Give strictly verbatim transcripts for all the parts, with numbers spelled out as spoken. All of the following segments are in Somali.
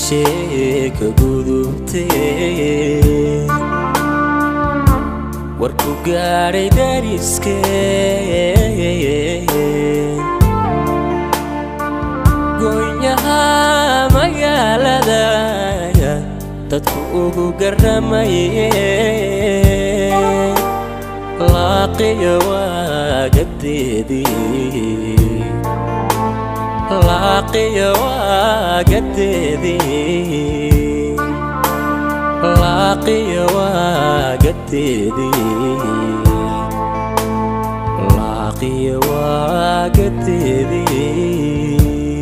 sheeka gudubtay warku gaaray dariskee goynyaha magaalada dadku ugu garamayeen laaqiya waagadeedii laaqiya waagadeedii laaqiya waagadeedii laaqiya waagadeedii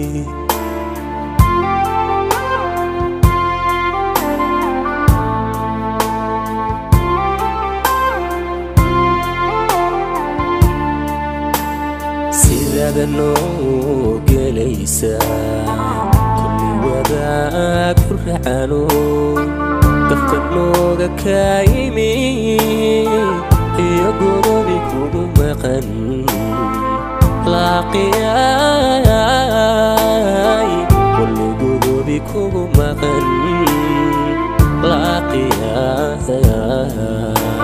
no gelaysa kulli wadaag furxano qafka nooga kaayimi iyo godobi kugu maqan laaqiyay kulli godobi kugu maqan laaqiyay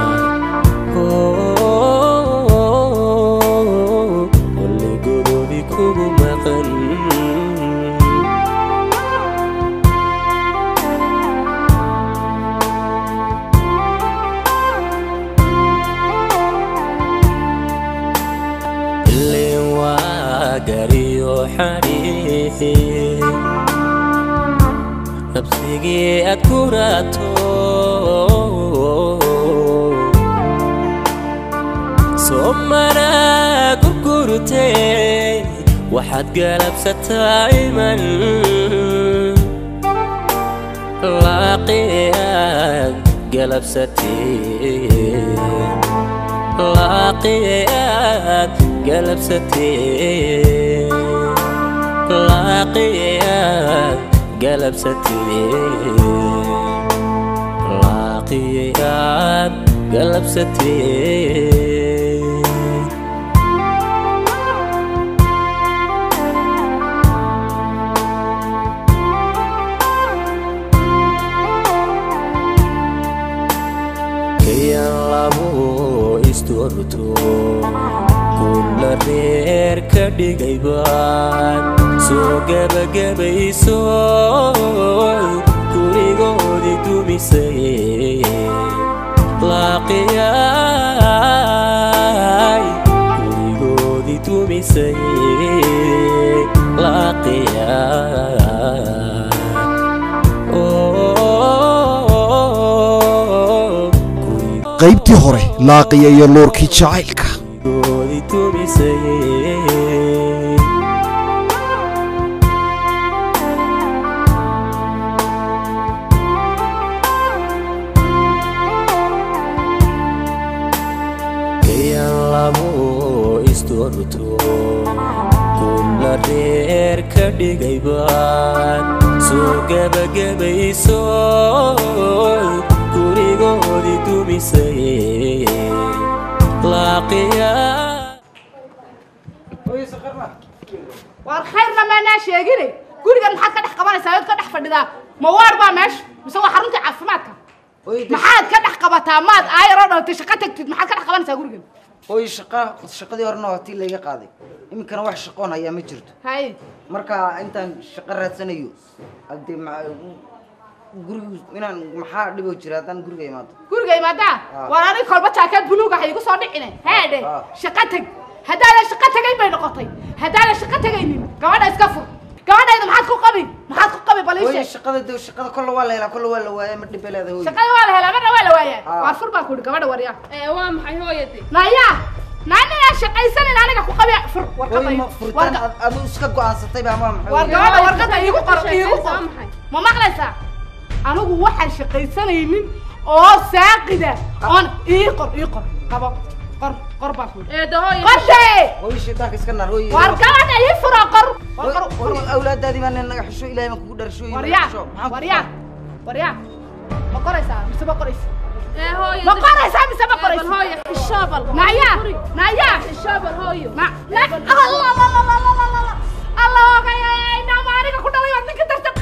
nafsigii aad kuraato soo mana gurgurtay waxaad galabsataa iman laaqiyaad galabsatee laaqiyaad galabsatee laaqiyaad galabsatee laaqiyaad galabsatee kayan labo istorto kulla reer ka dhigaybaan soo gabagabayso gurigoodii dumisay laaqiyay gurigoodii dumisay laaqiyay qaybtii hore laaqiya iyo loorkii jacaylka kulla reer ka dhigaybaan soo gabagabayso gurigoodii dumisay laaqiya war khayrna maanaa sheegine gurigan maxaad ka dhex qabanaysaa ood ka dhex fadhidaa ma waar baa meesha mise waa xaruntii caafimaadka maxaad ka dhex qabataa maad aayaroo dhaltay shaqo tagtid maxaad ka dhex qabanaysaa gurigan oy shaqa shaqadii horena waa tii laga qaaday iminkana wax shaqoon ayaa ma jirto hay marka intaan shaqo raadsanayo hadee guriga inaan maxaa dhibo jira haddaan guriga imaado guriga imaadaa war aniga kolba jaakaad buluuga ha igu soo dhicine heedhe shaqo tag haddaadan shaqo tagayn bay noqotay haddaadan shaqo tagaynin gabadha iska fur gabadhayda maxaad ku qabi maxaad ku qabi baliishe oy shaqada de shaqada kolla waa la helaa kolla waa la waayaa ma dhib leedahay hooyo shaqada waa la helaa marna waa la waayaa waa fur baan ku yidhi gabadha waryaa ee waa maxay hooyadii naya naya shaqaysanin aniga ku qabi fur warqadayda furtaan adu iska go'aansatay baa ma maxay war gabadha warqada iigu qor iigu qor ma maqlaysaa anigu waxaan shaqaysanaynin oo saaqida oon ii qor ii qor qabo qor qor baan ku yidhi ee dahooy qordhe hooyo shaydaanka iska nar hooyo war gabadha ii furo qor qor awlaadaadii baan naga xisho ilaahay ma kugu dharsho waryaa waryaa waryaa ma qoraysaa mise ma qoraysaa ee hooyo ma qoraysaa mise ma qoraysaa hooyo xishoobal naya naya xishoobal hooyo ma allah allah allah allah allah allah ogayay dhamaaniga ku dhalay waad ninka darta qacanta ii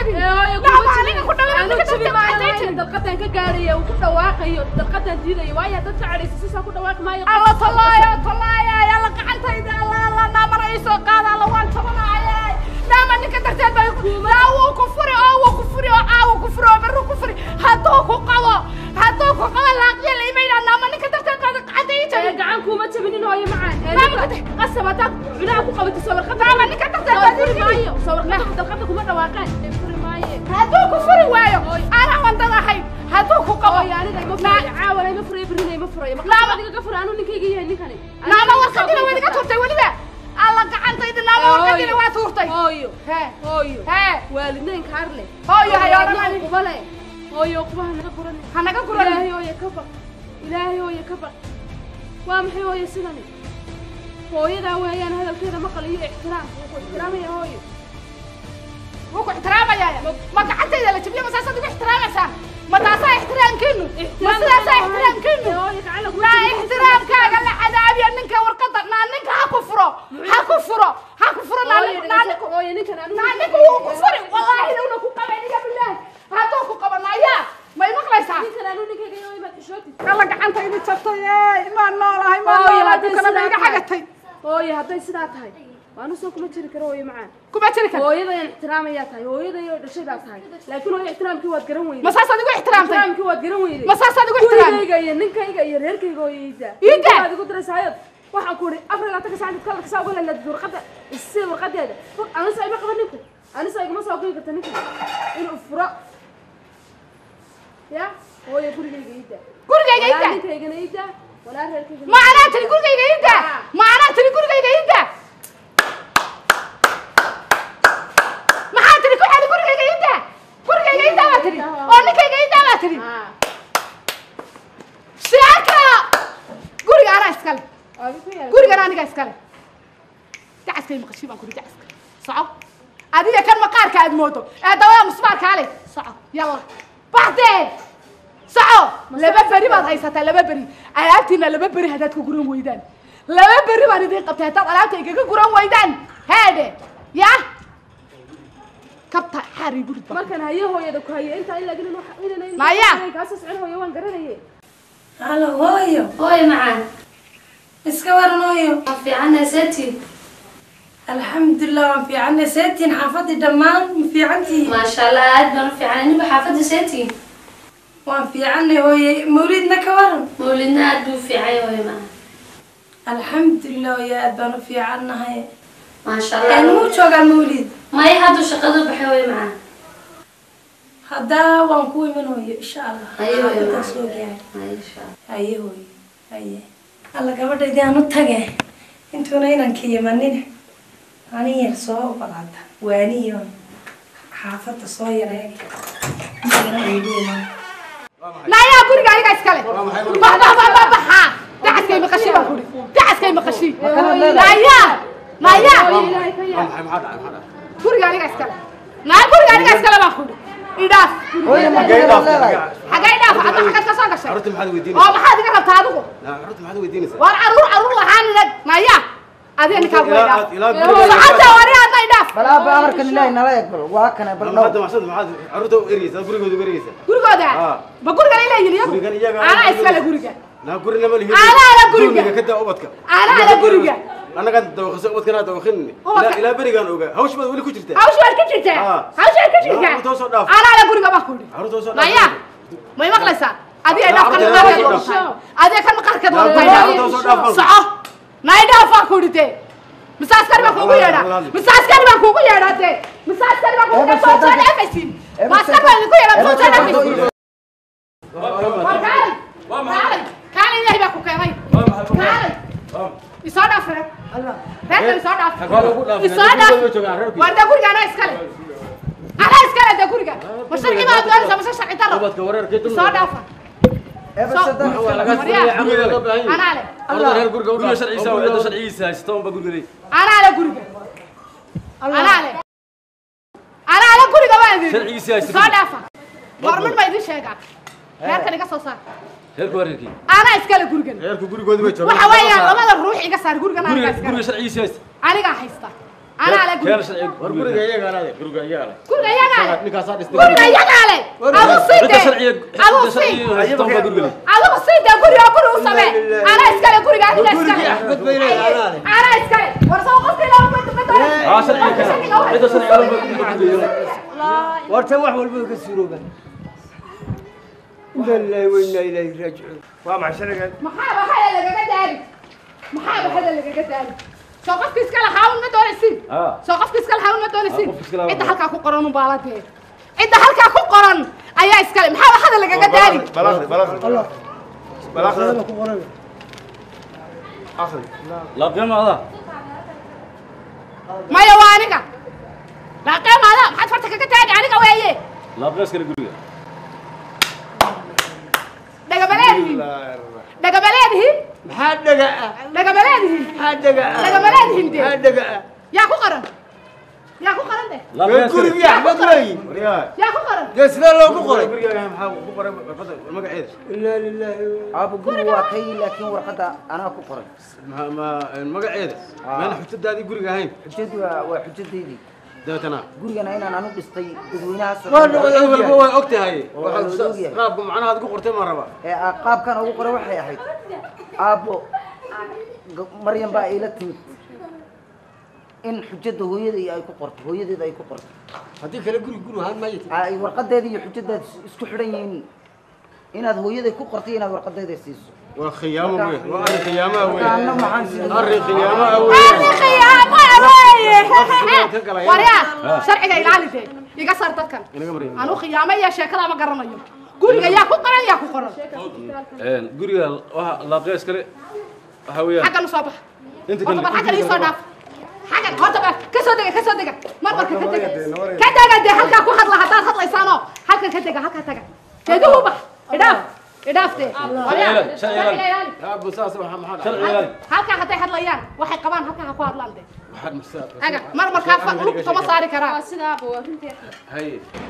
tagin naama aniga ku dhawaa ninka darteed dalqadan ka gaaraya uu ku dhawaaqayo dalqadan diidayo waaya dad sacaysa si soo ku dhawaaq maayo alla talaayo talaayo ya la gacantayda alla alla naama raiiso qaada alla waan tabanaayay naama ninka darteed bay laawo ku furi oo ku furi oo aawo ku furi oo baru ku furi hadoo ku qabo hadoo ku qabo laaqiya leemayna naama ninka darteed bay gacantayda gacan kuma tabinin hooyo macaan qasabata cunaa ku qabato soo warqada naama ninka darteed bay furi maayo soo warqada dalqada kuma dhawaaqaan furi maayo hadoo ku furi waayo ana wandadahay hadoo ku qabo aniga ma furi caawala ma furi brinay ma furi ma adiga ka furi anu ninkayga yahay ninkani naama warqadina way iga turtay waliba alla gacantayda naama warqadina waa turtay hooyo he hooyo he waalideen kaarle hooyo hayoodhan qubale hooyo qubaha naga quran hanaga quran ilaahay hooyo ka baq ilaahay hooyo ka baq waa maxay hooyo sidani hooyada weeyaan hadalkeeda maqal iyo ixtiraam ku ixtiraamaya hooyo wuxuu ixtiraamaya ma gacantayda la jabiyo masaasad ugu ixtiraamaysaa ma taasaa ixtiraamkiinu ma sidaasaa ixtiraamkiinu laa ixtiraamkaaga la cadaabiya ninka warqada naa ninka ha ku furo ha ku furo ha ku furo naa ninka wuu ku furi wallaahi una ku qabaniga bilaahi hadduu ku qabanaya may maqlaysaa alla gacantayda jabtay ma noolahay ma noolahay dukana ma iga xagatay hooyo hadday sidaa tahay waanu soo kuma jiri karo hooyo macaan kuma jiri karo hooyada in ixtiraamaya tahay hooyada iyo dhashadaa tahay laakiin hooyo ixtiraamkii waad garan weyday masaasaad igu ixtiraamtay ixtiraamkii waad garan weyday masaasaad igu ixtiraamtay gurigayga iyo ninkayga iyo reerkayga hooyayda iida waad igu diraysayad waxaan ku iri afar iyo labaatan saacadood kala kasaa uga leedahay warqada isii warqadeeda anisa ima qaban ninku anisa iguma soo goyn karta ninka inuu furo ya hooyo gurigayga iida gurigayga iida ninkaygana iida walaa reerkayga ma anaa tiri gurigayga iida ma anaa tiri gurigayga iida maxaa tiri ku xali gurigayga iida gurigayga iida baa tiri oo ninkayga iida baa tiri shaaka guriga anaa iskale gurigan aniga iskale dacaskay maqashii baan kuri dacaska soco adiga kan maqaarka aad moodo ee dawada musbaarka ale soco yalla baxdee soco laba beri baad haysataa laba beri alaabtiina laba beri haddaad ku guran weydaan laba beri baan idiin qabtay haddaad alaabta igaga guran weydaan heedhe ya kabta xaari gurid markan haye hooyada ku haye inta ilaa gelin wax inay maya kaasoo socon hooyo waan garanayay halo hooyo hooyo macaan iska waran hooyo waan fiicannay seetiin alxamdulilah waan fiicannay seetiin xaafadii dhammaan ma fiicantihi maasha allah aad baan u fiicannay ninba xaafadda seetiin waan fiicannay hooye mawlidna ka waran mawlidna aad buu u fiicay hooyo macaan alxamdulilah hooyo aad baan u fiicannahay maasha allah muu joogaa mawlid maya hadduu shaqadu baxay hooyo macaan haddaa waan ku iman hooyo insha allah haye hooyo macaan soo gaari haye insha allah haye hooyo haye alla gabadhaydii aan u tage intuuna inanka imanin ani yar soo balaada waaniyo xaafadda soo yareeg naya guriga aniga iskale bababababaxa dacaskay maqashii baan kuri dacaskay maqashii naya naya guriga aniga iskale naya guriga aniga iskale baan kuri idhaaf xagay idhaaf hadda xagad ka soo gashay oo maxaad iga rabtaa adigu waan caruur caruur lahaan inag naya adiga ninkaa ku idhaaf socota wari hadda idhaaf balaa ba amarkan ilaahay nala eeg bal waa kana bal hadda maxsad maxaad caruurta u eriyaysaa gurigooda u eriyaysaa gurigooda ma gurigan ilaa yiliyo anaa iskale guriga naa gurina ma lihi anaa ala guriga kada ubadka anaa ala guriga annaga dawqasa ubadkana dawqin ila ila barigan oga hawsh baad wali ku jirtaa hawsh baad ku jirtaa hawsh baad ku jirtaa anaa ala guriga baa ku dhig naya may maqlaysaa adiga idhaaf kan maqarkeed adiga kan maqarkeed wada soco nay dhaaf baa ku dhigtay misaas kari baa kuugu yeedhaa misaas kari baa kuugu yeedhaa dee misaas kari baa kuugu yeedhaa soo dhaafaysiin maas kari baa idinku yeedhaa soo dhaafaysiin war kaalay kaalay kaalay ilaahay baa ku keenay kaalay isoo dhaaf reer reerka isoo dhaaf isoo dhaaf war dee guriga anaa iskale anaa iskale dee guriga ma sharci baa doonaysaa mase sharci daro isoo dhaafa anaa le أنا guriga u dhigo sharciisa oo cid sharciisa haysto oo guriga anaa le guriga anaa le anaa le guriga baa idin sharciisa haysto soo dhaafa war mid ma idin sheegaa reerkan iga soo saar reerku wareerkii anaa iskale gurigan reerku gurigooda way joogaan waxa weeyaan labada ruux iga saar gurigan aniga guriga iskale guriga sharciisa haysto aniga haysta أنا على كان قول شرعي guriga iyaga ale guriga iyaga ale قول يا قال ninkaas aad dhistay قول يا قال أبو عدة صيد شرعية أبو عدة صيد شرعية ستون بقول أبو صيد قول يا قول وسمع أنا إسكال قول يا أنا إسكال axmed bayna alaale أنا إسكال ورسول قصدي لو كنت بتقول اه شرعية كان عدة شرعية بقول wartan wax walba ka suurooba ilaahay weyna ilaahay raajicuun waa maxay sharigan محابة هذا اللي قاعد داري محابة هذا اللي قاعد داري سوقف كيسكال حاول ما دون السين اه سوقف كيسكال حاول ما دون السين سوقف كيسكال حاول. أنت حلقة كو قرن وبالته أنت حلقة كو قرن أيا إسكال محابة هذا اللي قاعد داري balaaqdi balaaqdi الله balaaqdi ku qoran akhri لا قيمة هذا ما يوانك لا قيم هذا ما حد فرتك كتاج عنك وياه لا قيمة كان يقول دقة بلادي دقة بلادي maxaa dhaga دقة بلادي maxaa dhaga دقة بلادي هندي maxaa dhaga يا كو قرن يا كو قرن ده لا قيمة guriga axmed wey wariyaa يا كو قرن geesna loogu qoray guriga maxaa ku qoray warqada magaceeda ilaa lillahi aabo guriga waa kay laakiin warqada anaa ku qoray ma ma magaceeda meena xujadaadii guriga ahayn xujadu waa waa xujadeedii dabeetana gurigana inaan anu dhistay dadweynaha soo Waa noqday. cid walba way og tahay Waa waxaad ogyahay. qaabka macnaha aad ku qortay ma raba ee aa qaabkan ugu qoray waxay ahayd aabo g- maryam baa ila timid in xujada hooyaday ay ku qorto hooyadeeda ay ku qorto haddii kale guri guri ahaan maayo ay warqadeeda iyo xujadaad isku xidhan yihiin inaad hooyaday ku qorto iyo inaad warqadeeda siiso waa khiyaamo weyn waa arrin khiyaamaha anna weyn maxaan sida arrin khiyaamaha weyn أخي يا أبوي وريا شرعي إلى علي يقصر تذكر inaga marayna أنا خيامة يا شكلها ما قرنا يوم قولي يا كو قرن يا كو قرن قرية لا قيمة كان هوية حاجة نصابح انت طبعا كان حاجة لي صنف حاجة هذا كسر دقة كسر دقة مرة كده كده كده هلكا كو هذا هذا هذا لسانه هلكا كده هلكا كده كده هو بح إداف إداف ده وريا شرعي yaa busaas waxa maxaa شرعي هلكا هتاي هذا ليان واحد كمان هلكا هكو هذا لانده waxaad masaa حاجة مرة كافة لوك كما صار كرا sidaa buu arrintii hay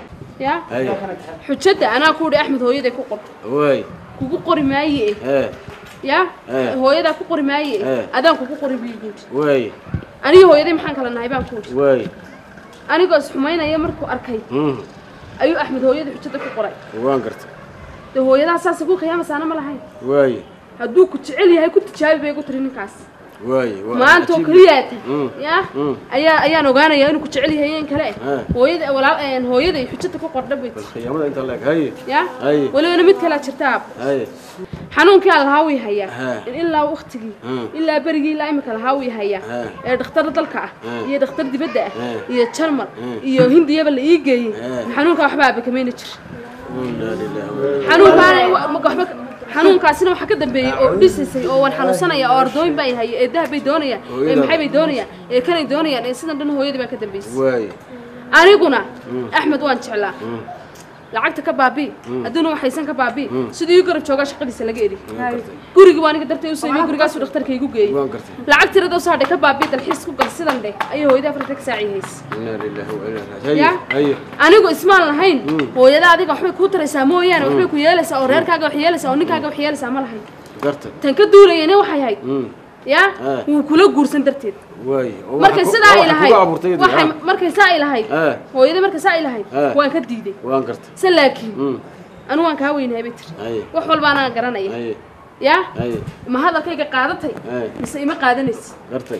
ya hay xujada anaa ku dhi axmed hooyaday ku qorto way kugu qori maaye ee ya Eh. hooyadaa ku qori maaye Eh. adaan kugu qori bii guud way aniga hooyaday maxaan kala nahay baan ku dhi way anigoo isxumaynaya markuu arkay mm ayuu axmed hooyada xujada ku qoray waan gartay dee hooyadaa saas ku qiyaamasaana ma lahayn way hadduu ku jecel yahay ku tijaabi bay igu tiri ninkaas way maanta oo keliyaata Mm. ya Mm. ayaa ayaan ogaanayaa inuu ku jecel yahay in kale Eh. hooyada walaal een hooyaday xujada ku qordha bay tiri khiyaamada inta leeg hay ya Ay. walibana mid kale jirta aab hay xanuunkii aan lahaa wii hayaa Eh. in ilaa waqtigii Mm. ilaa berigii ilaa imika lahaa wii hayaa Eh. ee dhakhtar dalka ah Eh. iyo dhakhtar dibadda ah Eh. iyo jarmal Eh. iyo hindiyaba la ii geeyey Eh. xanuunka waxba aaba kamayna jir inna lillahi wa inna xanuunkaana wa- ma- waxba xanuunkaasina waxaa ka dambeeyey oo dhisisay oo waan xanuunsanaya oo ardooyin baa haye ee dahab bay doonayaan ee Hooyada. maxay bay doonayaan ee kanay doonayaan ee sidan dhan hooyadii baa ka dambeysay way aniguna axmed waan jeclaa lacagta ka baabi adduuna waxaysan ka baabi sidii ii garab joogaa shaqadiisa laga eri gurigii waa aniga dartay u saymay gurigaasuu dhakhtarka igu geeyey waan gartay lacag tirada usoo hadhay ka baabi dalxiis ku gal sidan dheh ayay hooyada afarta ka saaci hays inna lillahi wa inna ilaihi ya hay anigu ismaan lahayn hooyada adiga waxbay kuu taraysaa mooyaane waxbay ku yeelaysaa oo reerkaaga wax yeelaysaa oo ninkaaga wax yeelaysaa ma lahayn gartay tan ka duulayana waxay ahayd mm ya Eh. wuu kula guursan darteed way markay sidaa ay lahayd waxay waxay markay saa ay lahayd Eh. hooyada markay saa ay lahayd Eh. waan ka diiday waan gartay se laakiin mm anu waan kaa weynahay bay tiri hay wax walba anaa garanaya hay ya hay ma hadalkayga qaadatay Eh. mise ima qaadanaysa gartay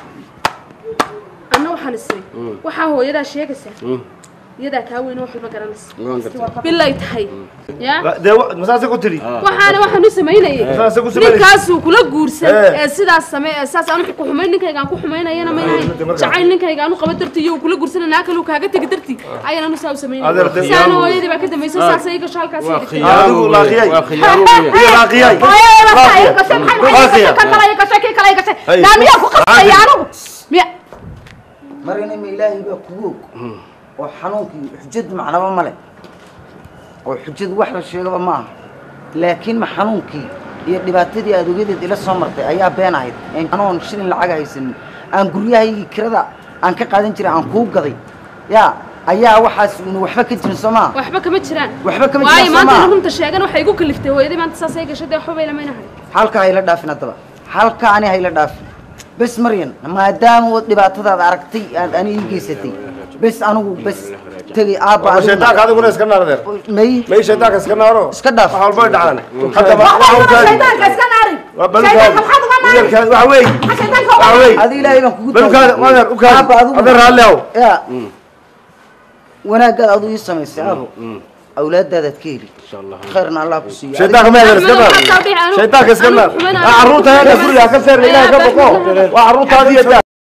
anna waxaan isiri Mm. waxaa hooyadaa sheegaysaa mm iyadaa kaa weyna wax walba garanaysa waan gartay bilay tahay ya dee masaase ku tiri waxaana waxaan u samaynayay saase ku samaynaysa ninkaasuu kula guursan Eh. ee sidaas samee ee saas anu ku xumayn ninkayga aan ku xumaynayana ma yahay jacayl ninkayga aanu qaba dartii iyo uu kula guursan naa kale uu kaaga tegi dartii ayaan anu saa u Adeer, samaynayay de- saana hooyadii baa ka dambaysa saas ay gasho halkaas waa ay dhigtay. khiyaamo Adigu weyn. laaqiyay. waa khiyaamo weyn. iyo laaqiyay miyaa ku qasbaya anugu miya marina ma ilaahay baa kugu og oo xanuunkii xujadu macnaba male oo xujadu wax la sheegaba ma aha laakiin ma xanuunkii iyo dhibaatadii aad ogadeed ila soo martay ayaa been ahayd een anoon shilin lacag haysanin aan guryahaygii kirada aan ka qaadan jiray aan kuu gaday yaa ayaa waxaas uuna waxba ka jirin soo maa waxba kama jiraan waxba kama waayo jiraan soo maanta maa runta sheegan waxay igu kaliftay hooyadii maanta saas ay gashay dee waxba bay lamaynahay halka hayla dhaafin haddaba halka ani hayla dhaafin بس مريم ما دام ودبعت هذا عرقتي أنا يجيستي بس أنا بس تجي أبا شيطانك هذا كله اسكنار ده مي مي شيطانك اسكناره اسكنار حال بيد عنا حتى ما شيطانك اسكناري شيطانك محمد غماري وحوي وحوي هذه لا يمكن بلوك هذا ما أدر وكان أدر هالله يا وانا قال أضو يسمع السعابه أولاد هذا تكيلي إن شاء الله خيرنا الله بسيء شيطانك ما يدرس كذا شيطانك اسكنار عروتها هذا كلها كسر إلى كبقه وعروتها هذه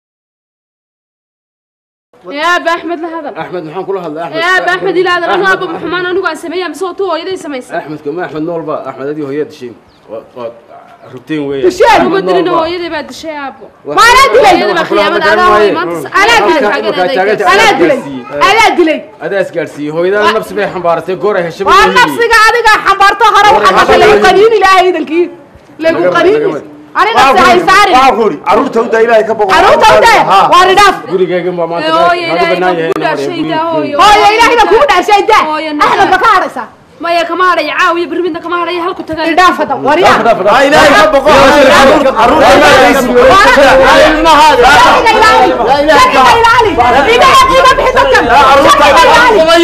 يا أبا أحمد لهذا احمد محمد كله هذا احمد يا أبا أحمد إلى هذا أنا أبو محمد أنا قاعد سميها مسوتو يدي سميس احمد كمان احمد نور بقى احمد هذه هي الشيء ربطين ويا أنا ما أدري إنه يدي بعد الشيء يا أبو ما أنا أدري يدي بخيام أنا هو ما أنا أدري أنا أدري أنا أدري هذا اسكارسي هو اذا نفس بي حمبارتي غوري هشبه والنفس قاعد حمبارته هرب وحنا اللي قليل إلهي ذنكي اللي قليل أنا نفسي هاي ساري وعقولي عروتها وده إلهي كبقه عروتها وده وارداف غوري جاي جنب ما هو إلهي كبودا شيء ده هو هو إلهي كبودا شيء ده إحنا بكارسة ما يا كمارة عاوي برمينا كمارة هلكو تغير إضافة ده وريا لا إلهي كبقه عروت عروت ما يسوي ما هذا لا إله إلا الله لا إله إلا الله إذا إذا بحثك لا عروت لا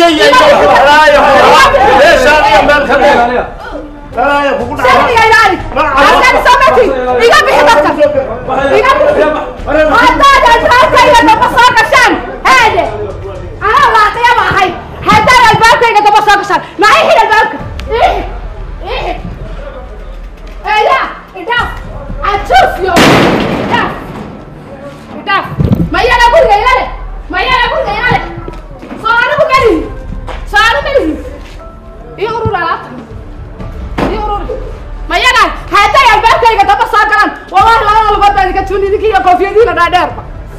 يا ليش هذه مالك لا يا بقول سامي يا إلهي أنا سمعتي إذا بحثك إذا هذا الباب إذا بصاق الشام هذا أنا واقع يا معي هذا الباب إذا بصاق الشام معي هنا الباب إيه إيه إيه لا إداف أشوف يوم إداف إداف ما يلا أقول يا إلهي ما يلا أقول يا إلهي صاروا بقلي صاروا بقلي يغروا لا يغروا ما يلا هذا الباب إذا بصاق الشام والله لا لا الباب إذا كتوني ذيك يا كوفي دي لا دار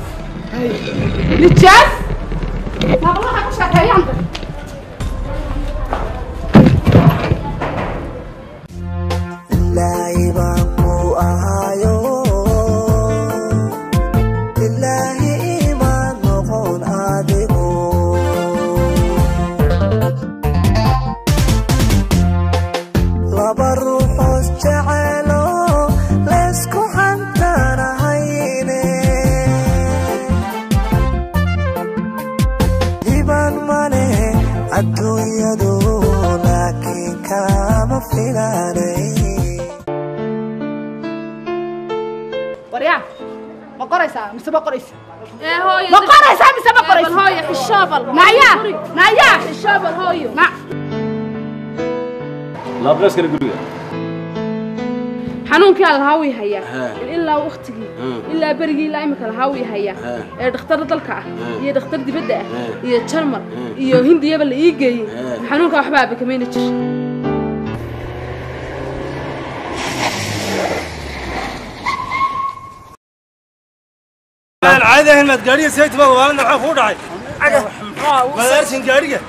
نتشاف ما والله أكو شكاية عندك لا يبقوا أهايو لله إيمان نقول أدبو لبرو حس جعلو لسكو حنتنا هيني إيمان ماني الدنيا دو لكن كما فيلاني وريا ما قريسا مس ما قريسا إيه هو ما قريسا مس ما قريسا هو يا حشابل نايا نايا حشابل هو ما لا بس كده غوري حنونك الهاوي هيا إلا وقتي إلا برجي لا يمكن الهاوي هيا دكتور دلكا هي دكتور دي بدأ هي تشرمر هي هندية بل يجي حنونك أحبابي كمان تش العادة هنا تقارية سيد بقى وانا حفور عاي ما يرسن قارية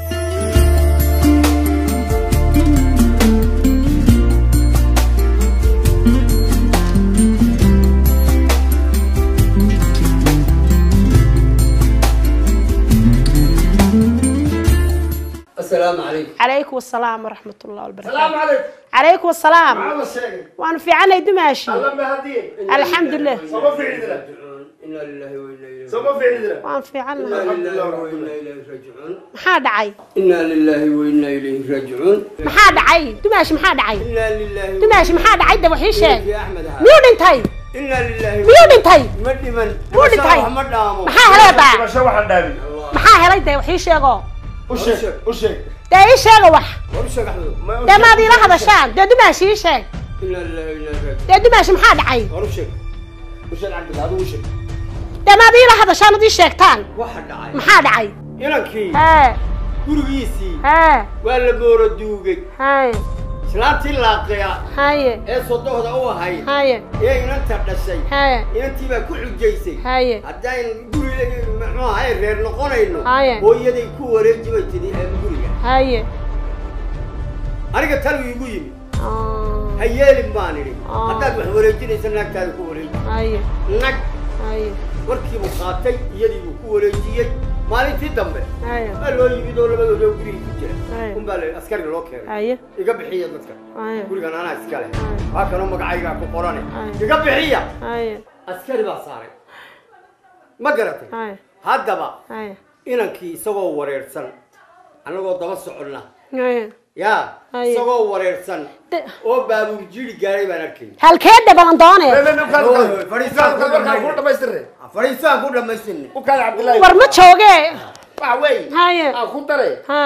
السلام عليكم. عليكم السلام ورحمة الله وبركاته. السلام عليكم. عليكم السلام. معلم الشيخ. وأنا في عنا دماشي. الله مهدين. الحمد لله. صبا في عيدنا. إنا لله وإنا إليه. صبا في عيدنا. وأنا في عنا. إنا لله وإنا إليه راجعون. محاد عي. إنا لله وإنا إليه راجعون. محاد عي. دماشي محاد عي. إنا لله. دماشي محاد عي ده وحيش. يا أحمد هذا. ميون انتهي. إنا لله. ميون انتهي. مدي من. ميون انتهي. محمد دامو. محا هلا ما شو واحد دامي. محا هلا ده وحيش يا جو. وشك وشك. ده إيش يا وح. ورشك أحمد. ده ما دي لحظة شان. ده دماشي إيش. إنا لله وإنا إليه. ده دماشي محاد عي. ورشك. وشك عبد هذا وشك. ده ما دي لحظة شان دي شيكتان. واحد عاي. محاد عي. ينكي. ها. gurigiisii ها. waa la gooro duugay هاي. islaantii laaqiya هاي. ee sodohda u ahayd هاي. ee inanta dhashay هاي. inantii baa ku xujaysay هاي. haddaan guriga muxuu ahay reer noqonayno هاي. hooyaday ku wareeji bay tidhi ee guriga هاي. aniga tal igu yimi ha yeelin baan idhi haddaad wax wareejinaysa naagtaada ku wareeji هاي. nag هاي. warkii buu qaatay iyadii buu ku wareejiyey maalintii dambe هاي. waa loo yimid oo labadooda guriga ku jira هاي. un baa la askariga loo keenay هاي. iga bixiya dadka هاي. gurigan anaa iska leh waa kanoo magacaygaa ku qorane هاي. iga bixiya هاي. askari baa saaray ma garatay haddaba inankii isagoo wareersan anagoo daba soconna ya isagoo wareersan oo baabuur jiri gaaray baan arkay halkee dhaban doone fariisaan ku dhamaystirnay fariisaan ku dhamaystirnay u kala Cabdullaahi war ma jooge waa way haye aan ku daray ha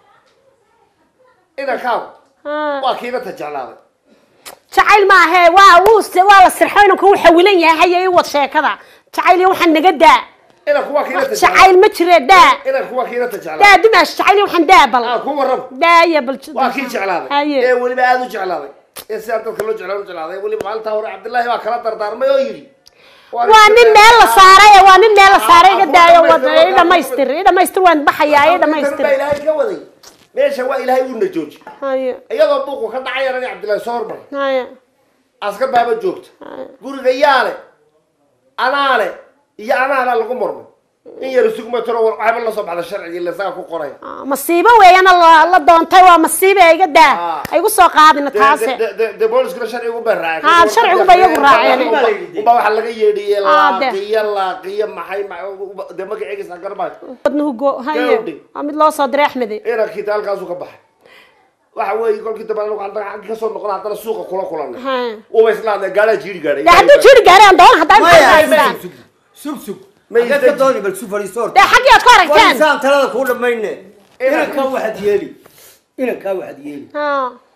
ina kaaw waa kiina tajaclaaday jacayl ma ahe waa wuuste waa la sirxayno ku xawilan yahay haye wad sheekada jacayl waxaan naga daa ina kuwa kiina tajaclaaday jacayl ma jire daa ina kuwa kiina tajaclaaday daa dimash jacayl waxaan daa bal ah ku warab daa ya bal waa kii jeclaaday ee waliba aad u jeclaaday ee si dadka loo jeclaa u jeclaaday waliba maalinta hore Cabdullaahi waa kala dardaarmay oo yiri waa nin meel la saaray waa nin meel la saaray iga daayo wada dhamaystir dhamaystir waan baxayaa dhamaystir ilaahay ka waday meesha waa ilaahay uu najooji haye iyadoo buuqu ka dhacay anaga Cabdullaahi soo hormar haye askar baaba joogta guriga yaale anaale iyo anaala lagu marmo in yar sugma tiro war waxba la soo baxda sharciga la saa ku qoray masiibo weeyana la doontay waa masiibo iga daa ay ugu soo qaadina taase de booliska sharciga u baraay ha sharciga bay ugu raaceen uba waxa laga yeedhiyay la qiya la qiya maxay de magaciisa garbaad wadnuhu go haye mid loo soo diray Axmed ina kitaalkaas uu ka baxay waxa weey kolkii dabal lagu xanta ka soo noqon hadana suuqa kula kulanay oo islaamada gaala jiiri gaaray haduu jiiri gaaray aan doon haday faa'iidaan sub sub ma ka dooni bal sub fariisoor da xaqiiqad ku aragtaan insaan talada ku dhameeyne ina ka waxad yeeli ina ka waxad yeeli ha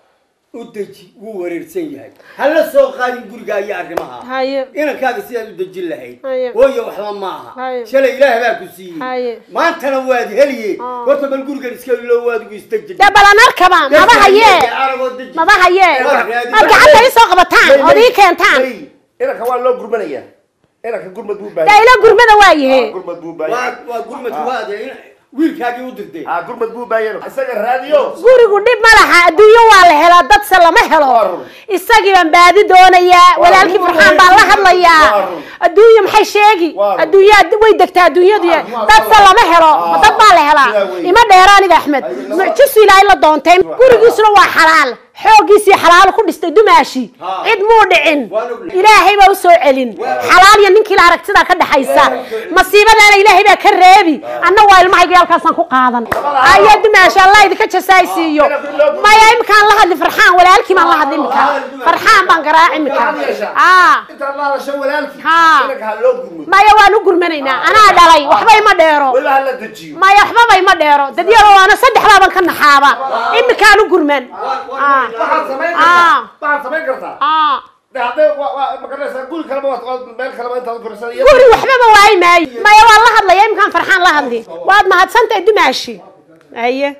u deji wuu wareersan yahay hal soo qaadin guriga ay arrimaha haye ina kaaga sidaad u dejin lahayd hooyo waxba ma aha shalay ilaahay baa ku siiyay maantana waad heliyay horta bal guriga iska loo waad ugu istajin da balan arkaba maba haye maba haye gacanta ay soo qabataan oo ii keentaan ina ka waa loo gurmanaya ina ka gurmad buu baahay da ila gurmada waayahay gurmad buu baahay waa gurmad waad wiilkaagii u dirtay ah gurmad buu baayeen isaga raadiyo gurigu dib ma laha adduunyo waa la helaa dad se lama helo isagii baan baadi doonayaa walaalkii farxaan baan la hadlayaa adduunyo maxay sheegi adduunyada way degtaa adduunyadu dad se lama helo dad baa la helaa ima dheeraaniga Axmed mucjisi ilaahay la doontay gurigiisuna waa xalaal xoogiisii xalaal ku dhistay dumaashi cid muu dhicin ilaahay baa u soo celin xalaal iyo ninkii la aragtida ka dhaxaysa masiibadana ilaahay baa ka reebi anna waa ilmahayga halkaasaan ku qaadan ayaa dumaashi Allah idinka jasaaysiiyo ma yaa imkaan la hadli farxaan walaalkii ma la hadli imka farxaan baan garaac imka ah inta Allah la soo walaalkii ilaaha loo gurmay ma yaa waan u gurmanaynaa anaa dhalay waxba ima dheero walaal la dajiyo ma yaa waxba ima dheero dad yar oo ana saddex baaban ka naxaaba imkaan u gurman ah waxaad samayn kartaa waxaad samayn kartaa ah hada waa ma garanaysaa guri kale ma waad meel kale ma intaad fursan iyo guri waxba ma waay maay ma yaa waa la hadlaya imkaan farxaan la hadli waad mahadsantahay dumaashi aye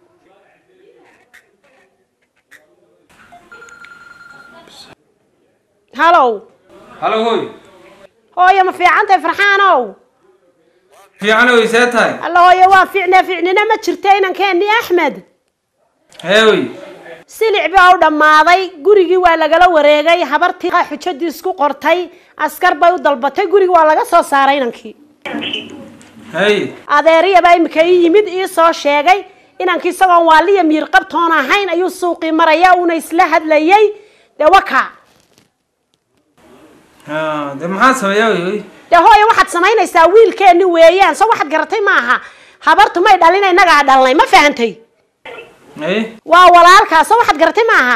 hello hello hoy hooyo ma fiicantahay farxaanow fiicano way saatahay alla hooyo waa fiicnaa fiicnina ma jirtay inankeenni Axmed heewi silic baa u dhamaaday gurigii waa lagala wareegay habartii xujadii isku qortay askar bay u dalbatay gurigii waa laga soo saaray inankii hay adeeriya baa imika yimid ii soo sheegay inankii isagoo waaliya miir qabtoon ahayn ayuu suuqii maraya una isla hadlayay de waka ha de maxaa sameeyay de hooyo waxaad samaynaysaa wiilkeeni weeyaan soo waxaad garatay maaha habartu may dhalin inaga dhalnay ma fahantay waa walaalkaas waxaad garatay maaha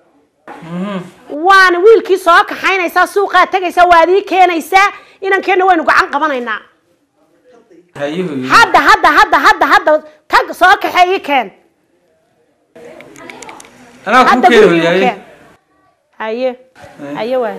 waan wiilkii soo kaxaynaysaa suuqa tagaysaa waadii keenaysaa inankeena waynu gacan qabanaynaa hadda hadda hadda hadda hadda tag soo kaxeey keen ana ku keenay haye haye waa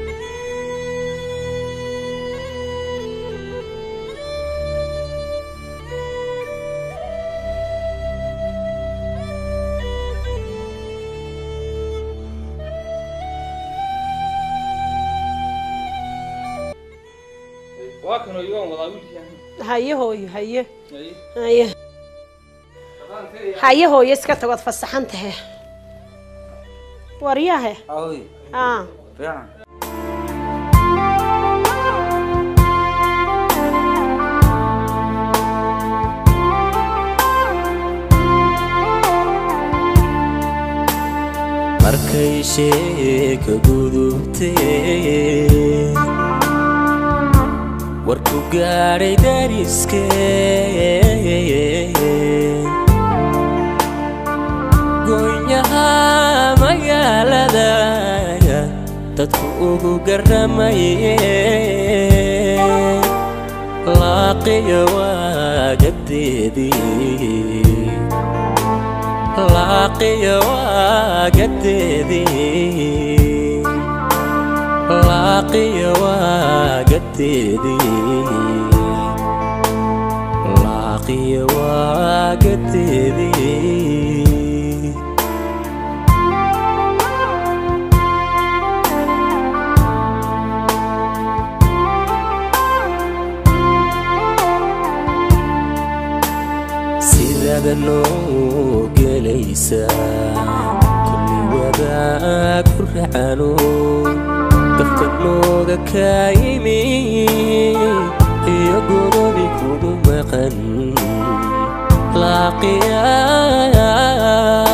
واكنو يوم ولا ويلكي هاي هوي هاي هاي هاي هوي اسكا تقعد فسحنتها ورياها اوي اه فعلا markay sheeka gudubtay warku gaaray dariskee goonyaha magaalada dadku ugu garamayee laaqiya waagadeedii laaqiya waagadeedii laaqiya waagadeedii laaqiya waagadeedii sidaada noo gelaysaa kulli wadaag ku racano dafka nooga kaa yimi iyo godobi kugu maqan laaqiya